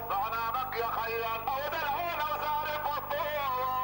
ضعنانك يا خيال او دلعون وزارف الطول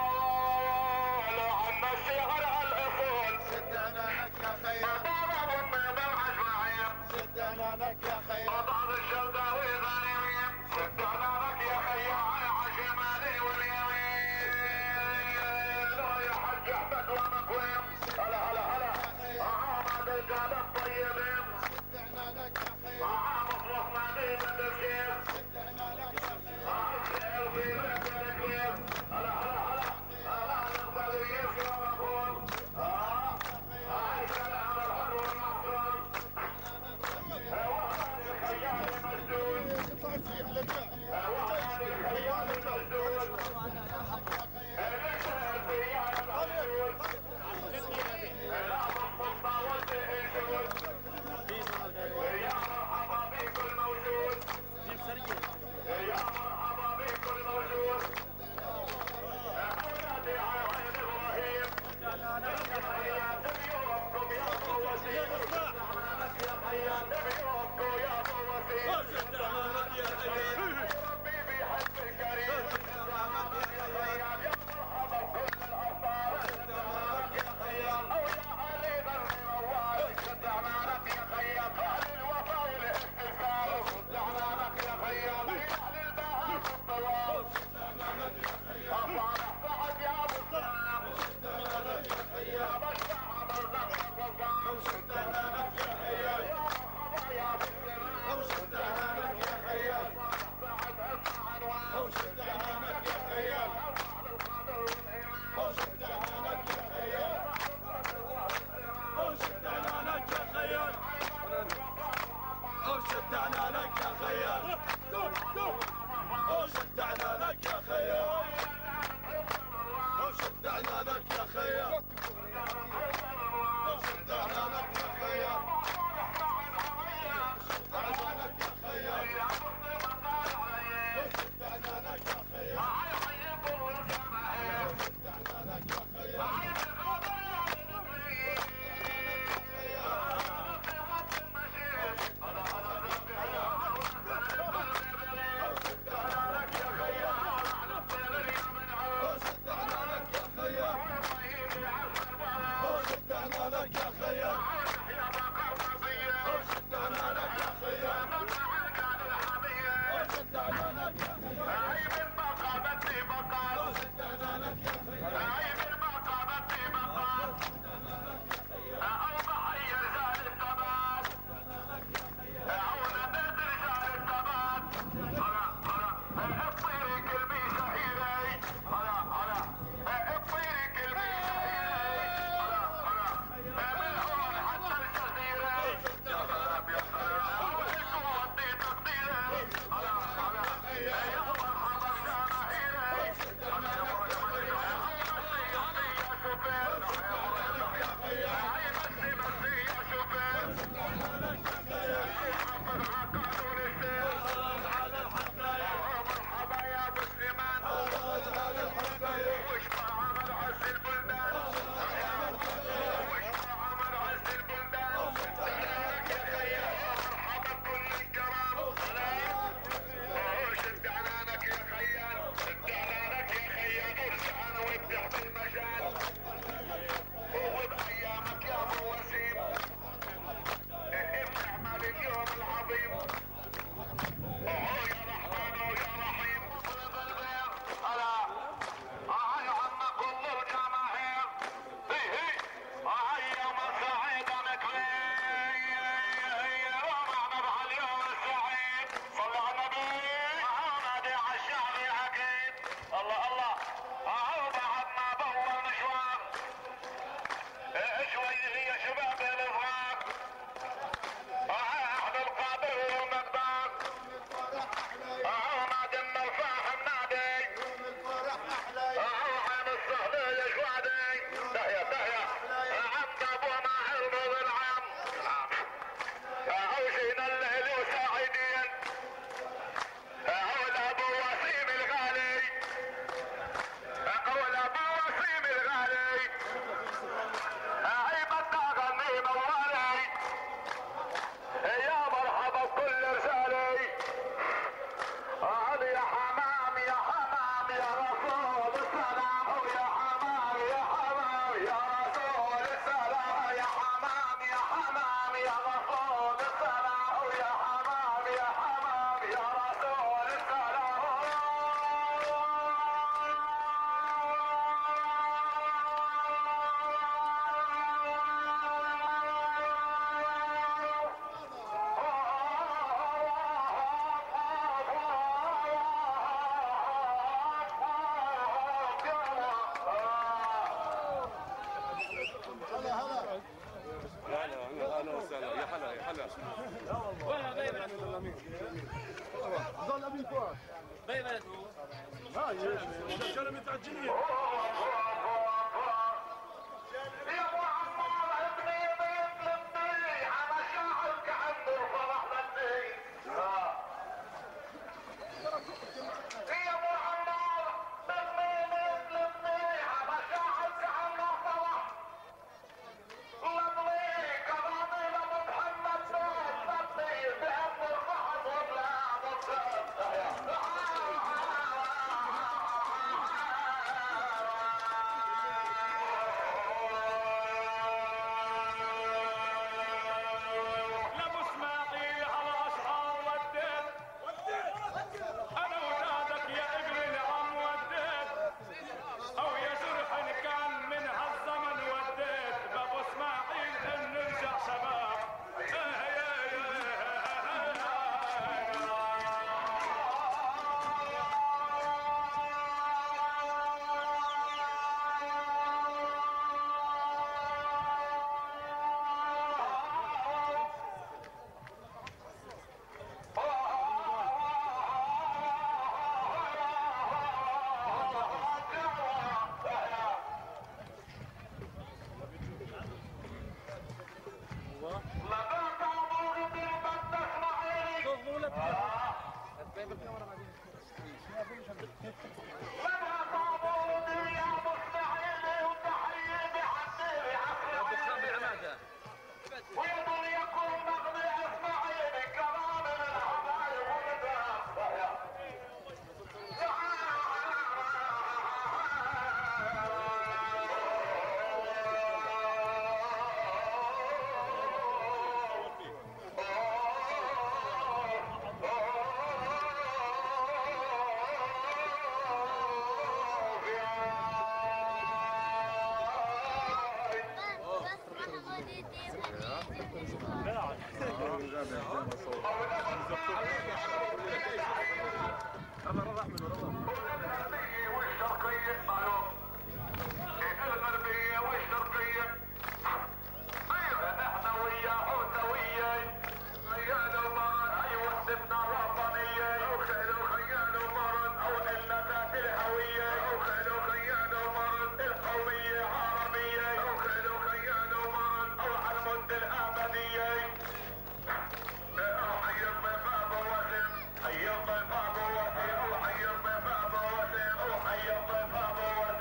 عنا الشهر الاصول شد عنانك يا خيال ضرب من العجمعين شد عنانك يا خيال وضعض الشلداوي غنيمين شد عنانك يا خيال عالشمالي واليمين يا حج احمد ومكويم هلا هلا هلا عامد القلب الطيبين شد عنانك يا خيال مخلصنا ديما بالخير شد عنانك يا خيال الخير في بيت الكبير هلا هلا هلا نقبل يسوى ونقول هاي سلام الحر والنصر وهذا الخيال مجدود وهذا الخيال مجدود الرجال الخيال مجدود لا مصطفى والتهجد يا مرحبا بكل موجود يا مرحبا بكل موجود اولادي عين ابراهيم يا بيومكم يا ابو وسيم يا خيال بيومكم يا ابو وسيم ربي بيحب الكريم يا مرحبا بكل الابطال يا خيال او يا علي ذنبي موال شد عنانك يا خيال خالي الوفا والاستسلام شد عنانك يا خيال اهل البهاء الطوال افرح سعد يا ابو السلام يا بشع مرزقك وقام شد عنانك يا خيال يا مرحبا يا ابو السلام شد عنانك يا خيال سعد اسمع عنوان شد عنانك يا خيال افرح للقدر والايمان شد عنانك يا خيال شد عنانك يا خيال شد عنانك يا خيال شد عنانك يا خيال شد عنانك يا خيال شد عنانك يا خيال شد عنانك يا خيال يا مسلم الطالعين شد عنانك يا خيال هاي حيكم والجماهير شد عنانك يا خيال هاي بالقضاء على نبري نصيحة المشير هلا هلا ربي هلا شد عنانك يا خيال على الطير اليمن عود شد عنانك يا خيال ابراهيم العزم البلد شد عنانك يا خيال يا بقر وصيه شد عنانك يا خيال مطلع القاد الحميه شد عنانك يا خيال هاي من بقى بدي بقى شد عنانك يا خيال هاي من بقى بدي بقى اوضح اي رجال الثبات عونا بيت رجال الثبات هلا اطيري كلبي شهيري هلا اطيري كلبي شهيري هلا من هون حتى الجزيرة يا سلام يا سلام وإنتو ودي تقديري هلا يا مرحبا بجماهيري اهلا وسهلا يا حلا يا حلا. وين بيبه؟ ظل ابي فؤاد. بيبه ها يا شلون متعجلين؟ يا ابو عمار ابني بيت لبني على شعرك عند الفرح لبني. يا ابو عمار ابني بيت لبني على شعرك عند الفرح لبني. كرامي لابو محمد بيت لبني بأم الفحص ولا الغربية والشرقية احنا وياهم سويين. خيال ومرض ايوه سبنا وطنية وخلوا خيال ومرض او ذات الهوية وخلوا خيال ومرض القومية عربية وخلوا خيال ومرض او عالمد الابدية. حي الضيف ابو وسيم حي الضيف ابو وسيم حي الضيف ابو وسيم حي الضيف ابو وسيم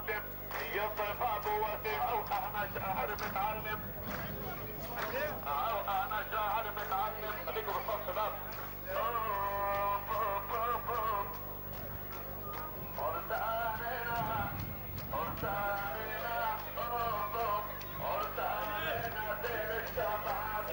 مقدم يضيف ابو وسيم او انا شاعر متعلم او انا شاعر متعلم خليكم بالصوت شباب ارسالنا ارسالنا ارسالنا زين الشباب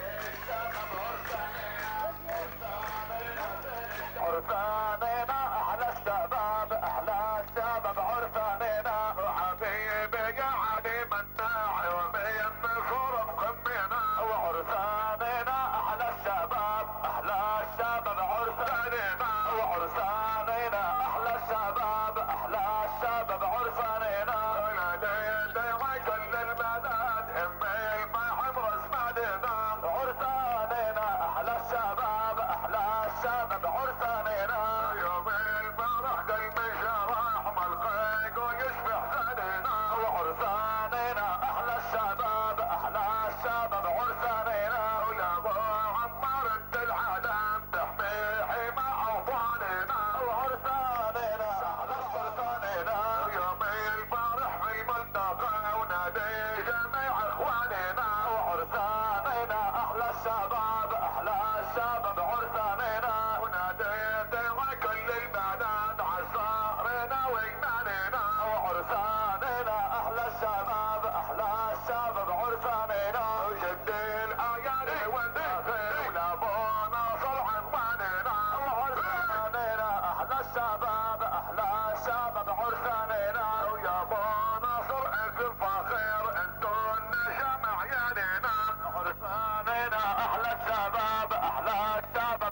عرفاننا احلى الشباب احلى الشباب عرفاننا وحبيبي يا علي مناع يومي النصر مقمنا وعرفاننا احلى الشباب احلى الشباب عرفاننا وعرفاننا احلى الشباب احلى الشباب عرفاننا كل البنات امي المحب رسماننا عرفاننا احلى الشباب احلى الشباب عرفاننا يوم الفرح قلبي شرح ملقى يقول يشبح ثانينا وعرفاننا احلى الشباب احلى الشباب عرفاننا ويا ابو عمار انت العالم تحمي حمى اوطاننا وعرفاننا احلى عرفاننا يوم الفرح في الملتقى ونادي جميع اخواننا وعرفاننا احلى الشباب احلى الشباب عرفاننا وناديت كل البنات عصارنا وإيماننا وعرفاننا أحلى الشباب أحلى الشباب عرفاننا وجد الأيادي والدخل ولابو ناصر عنواننا وعرفاننا أحلى الشباب أحلى الشباب عرفاننا ويا ابو ناصر ألف الفخير انتو النجم عياننا عرفاننا أحلى الشباب أحلى الشباب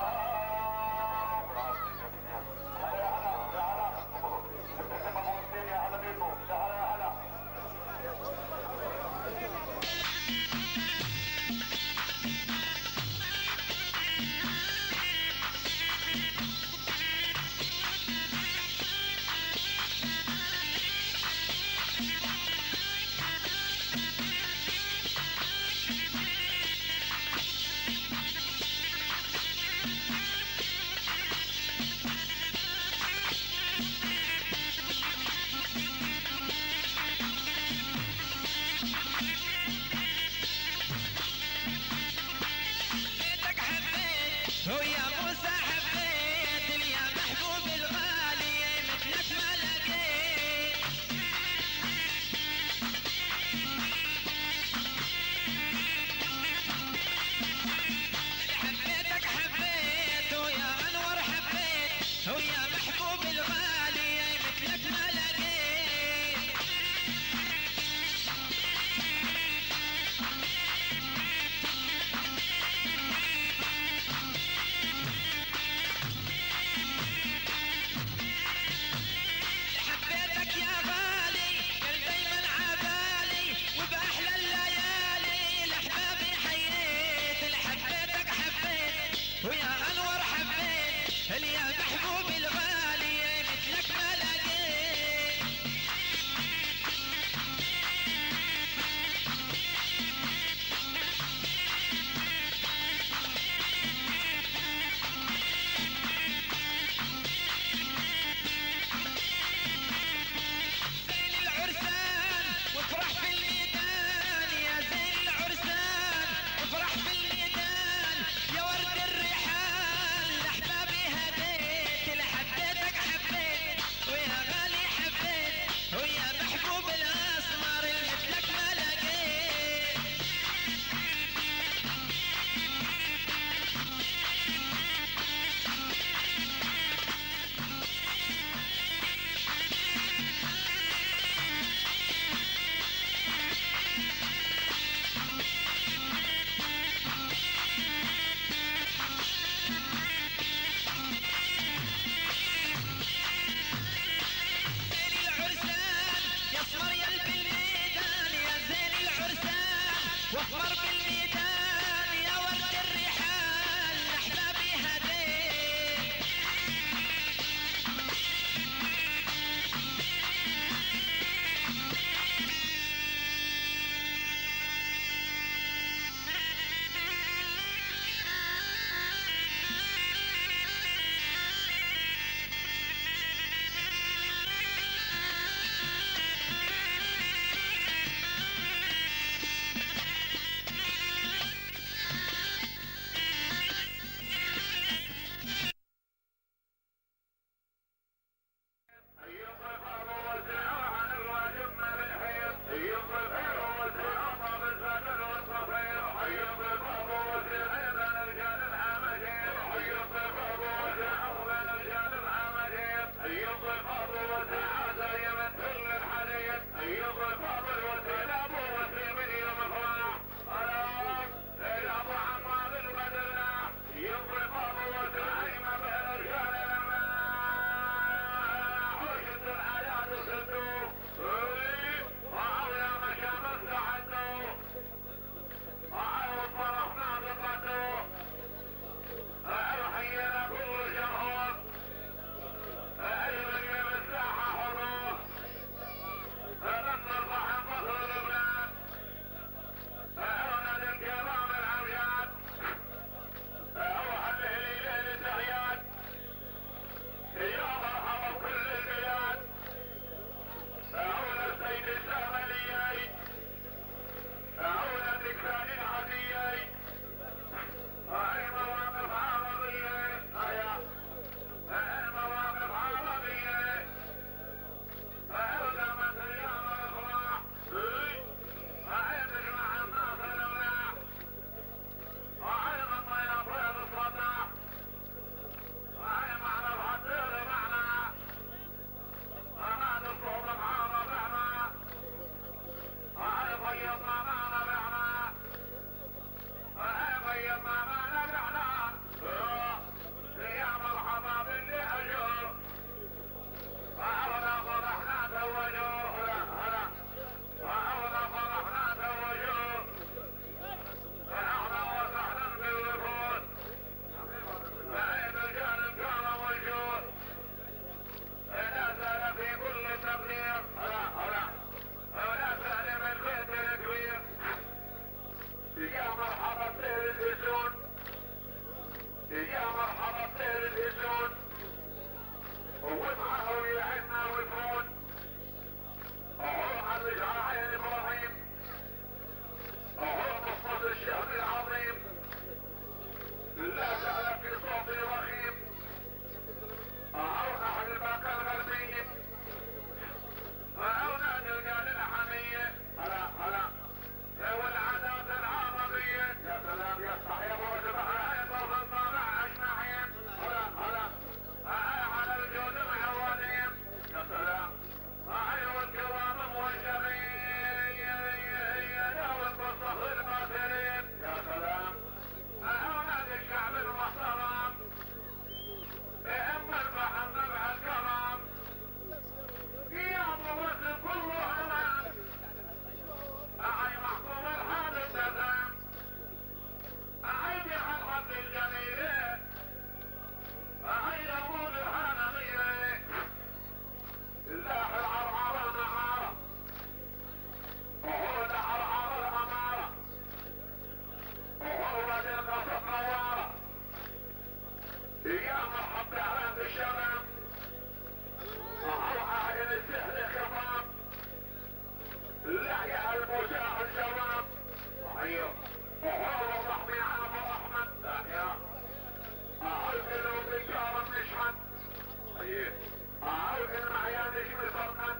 عاود المحيان نشوي فرقا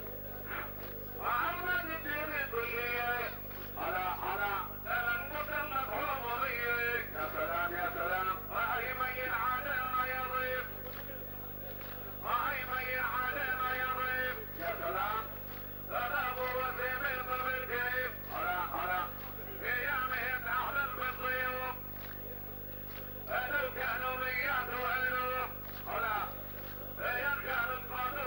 وعرض الدين الكلية على تلمس المفهومية يا سلام يا سلام وأي من علينا يضيف وأي من علينا يضيف يا سلام سلام وسيم القبل كيف على ايامهم احلى بالضيوف لو كانوا ميات وألوف على يرجع القادر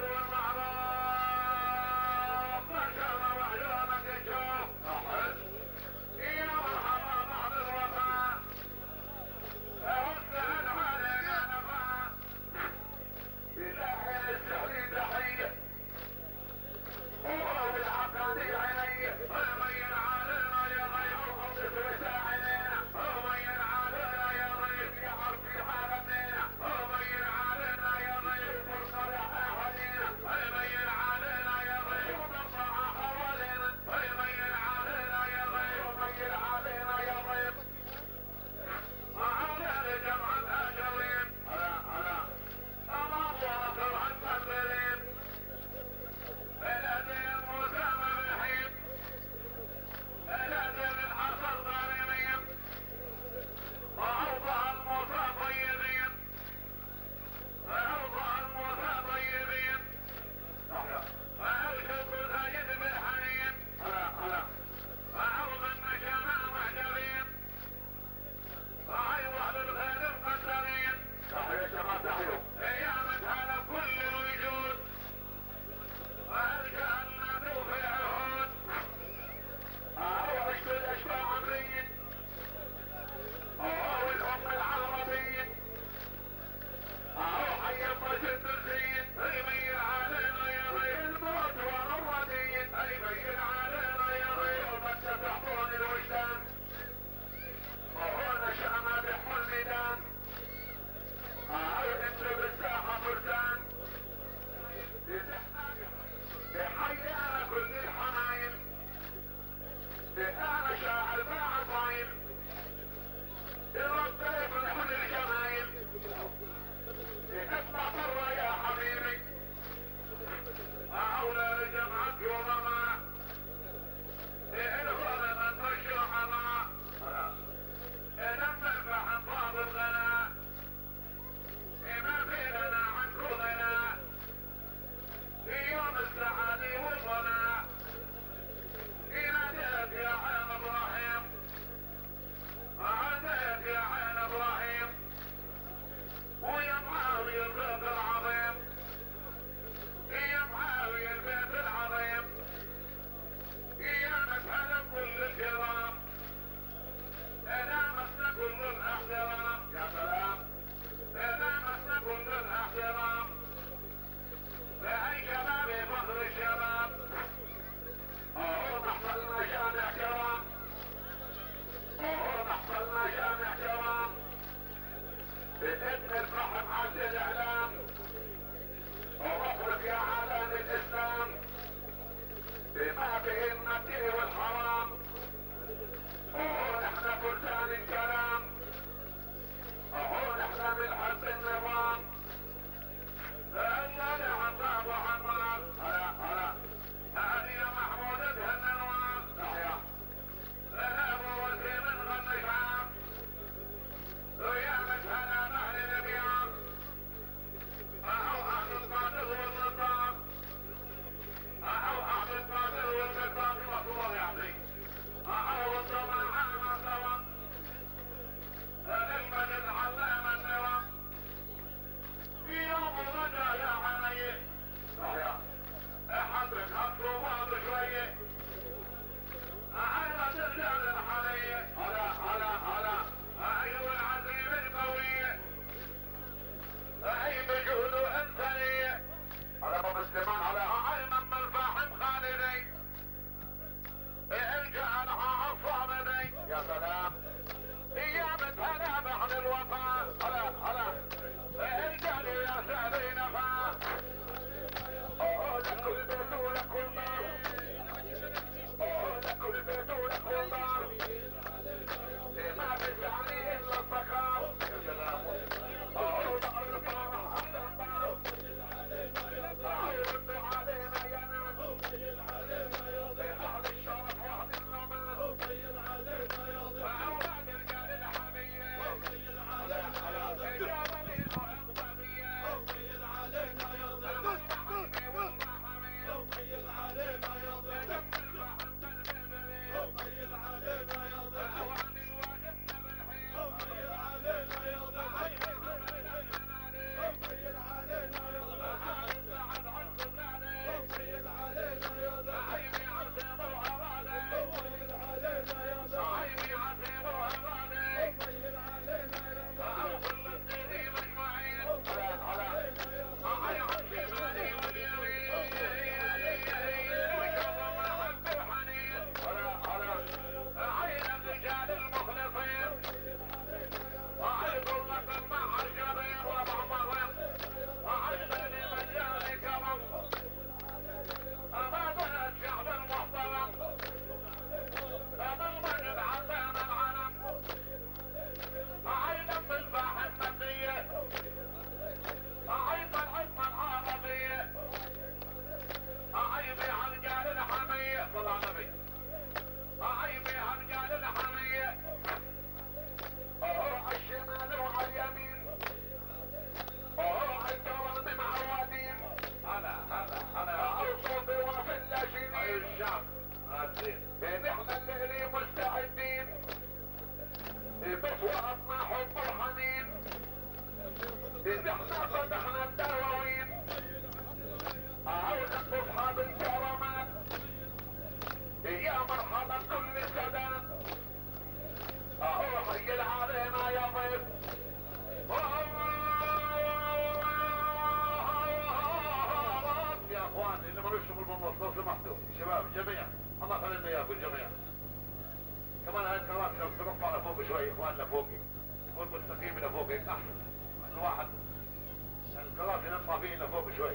سمحتوا شباب جميعا الله خلينا اياكم جميعا. كمان هاي الكراسي لو ترفع لفوق شوي اخواننا فوقي يكون مستقيم لفوق هيك احسن. الواحد الكراسي نرفع فيه لفوق شوي.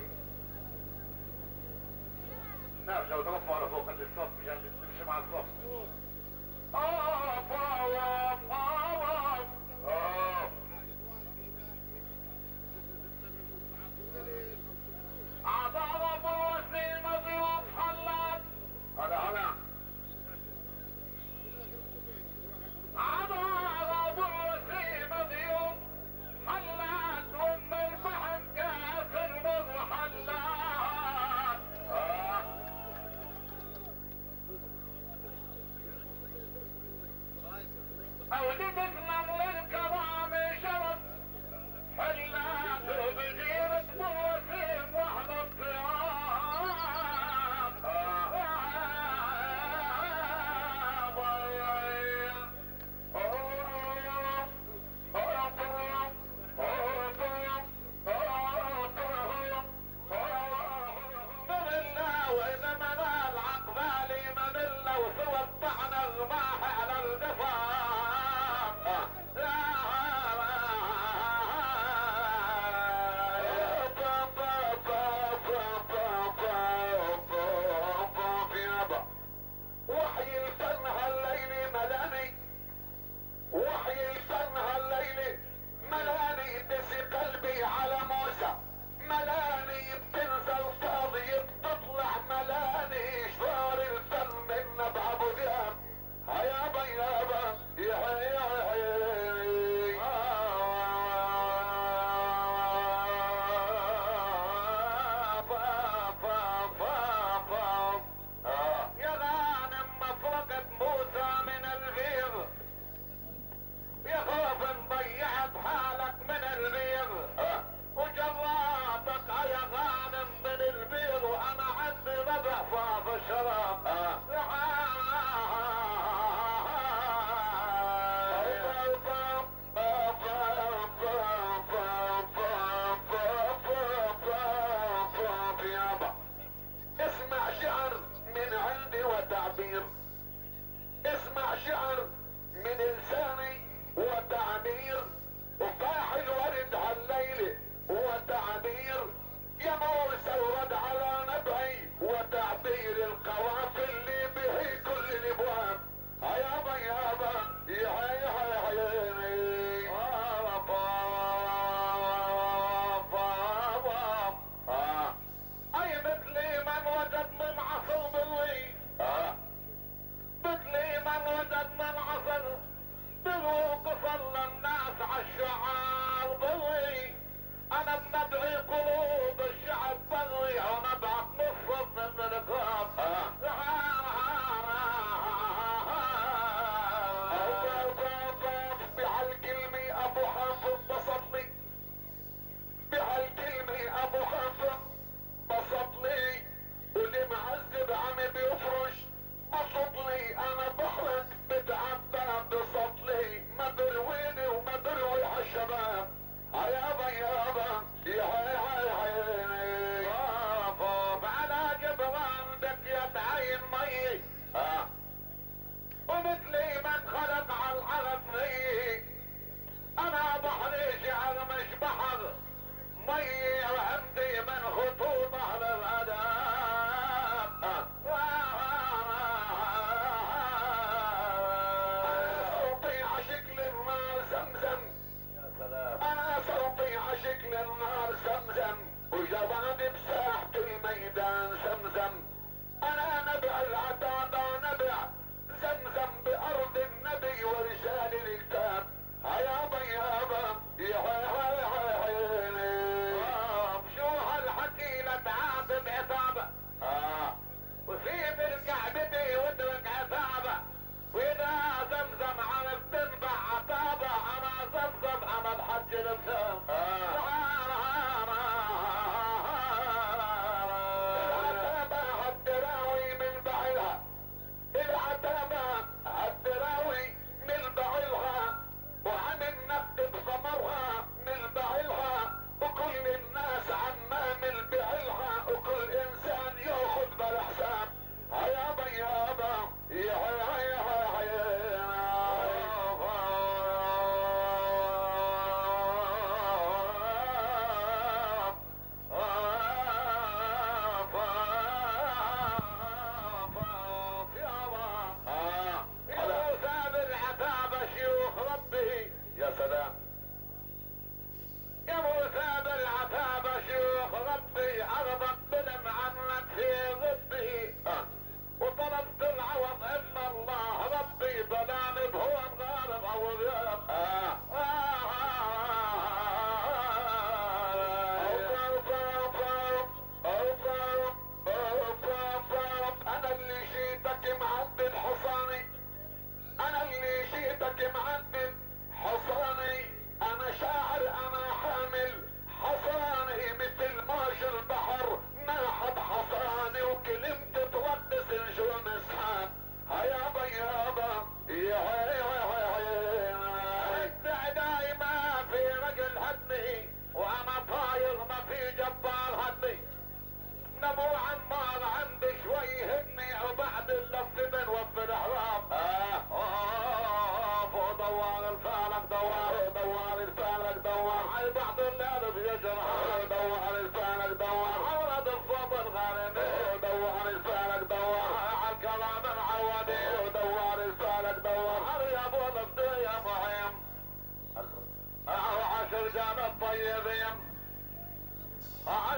الناس لو ترفعوا لفوق خلي الصف مشان نمشي مع الصف.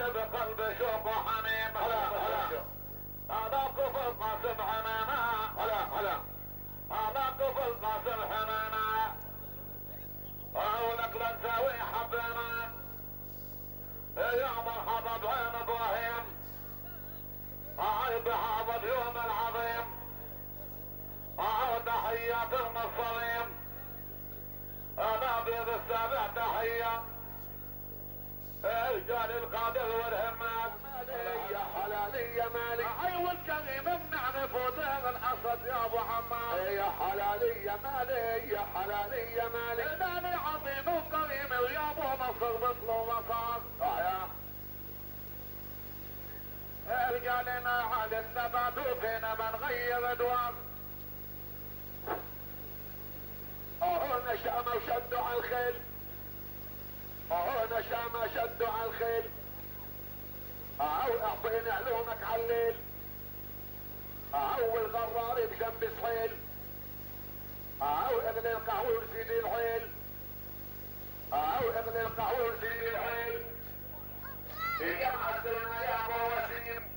بقلب شوق وحميم هذا كفر قاسم حمامة هذا كفر قاسم حمامة ولك لنساوي حبنا يا مرحبا بعين ابراهيم عيب هذا اليوم العظيم تحيات المصريم انا بيض السابع تحية رجال القادر والهمات يا حلالي يا مالي ايوه الكريم بنعرف وطير الاسد يا ابو حماد يا حلالي يا مالي يا حلالي يا مالي ناني عظيم وكريم ويا ابو نصر مثل وصال رجالنا عاد الثبات وفينا بنغير ادوار نشام وشدوا على الخيل نشام شدوا على الخيل اعطيني علومك على الليل الغرار بجنب سحيل اغلي القهوة وزيد الحيل اغلي القهوة وزيد الحيل يا حسنا يا ابو وسيم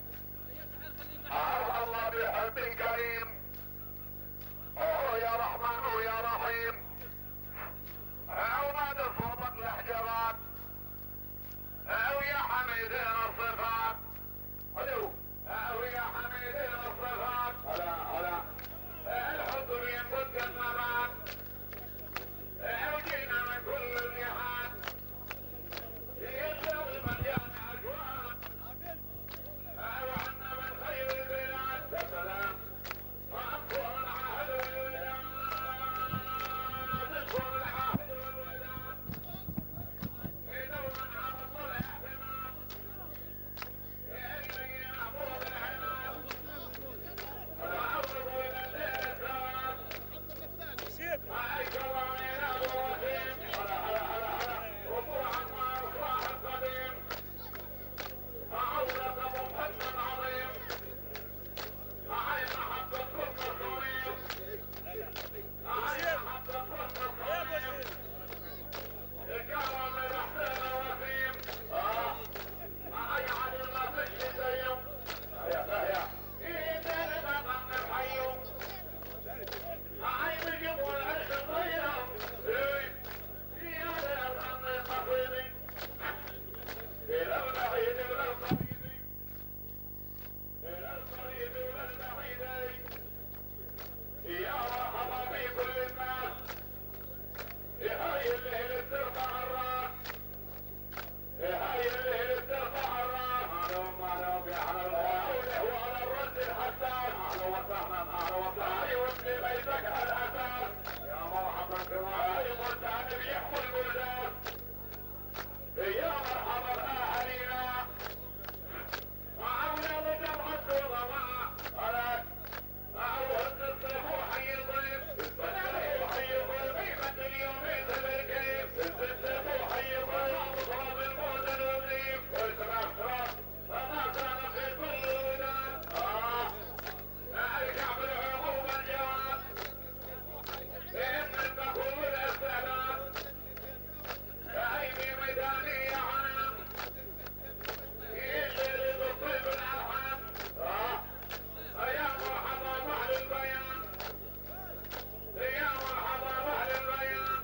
الله بحب كريم يا رحمن ويا رحيم ونادى صوتك الاحجارات ويا حميدين الصفات ويا حميدين الصفات الحضور ينبت النبات وجينا من كل الجهات يسوي مليان اجواد وعنا من خير البلاد يا سلام واقوى العهد والوداد اقوى العهد والوداد دوما على طول احتمال اللي يعبود العناد وعرضوا الى الليل الثواب عليك الله يا ابو وسيم وابو عمار صاحب قديم عودة ابو محمد عظيم عين محبتكم مصريين عين محبتكم مصريين كرم الحسين وسيم عين علي ما فيش زيهم ايدين بطن الحيوم عين الجمهور العرش الطيب يا الامن المصيري الى البعيد والى القريب الى القريب والى البعيد يا مرحبا بكل الناس هاي الليل ترفع الراس هاي الليل ترفع الراس معلوم يا حلال وعلى الرد الحساس اهلا وسهلا هاي وابني بيتك الاساس يا مرحبا بكم هاي مرتعب يحمل البلدان يا مرحبا باهالينا وعونا لجمعة الغماء عليك أعوذ الصفو حي ضيف والصفو حي ضيف قيمة اليومين بالكيف الصفو حي ضيف مصاب الموت الوظيف والسلام سلام فما كان في كل الوداد ارجع بالعقوب الجواب إن البخور الاستعداد عيني ميداني يا عام اللي بالطيب الالحان يا مرحبا بأهل البيان يا مرحبا بأهل البيان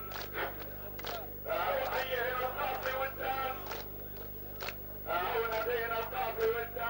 وحيه القاصي والدان ونبينا القاصي والدان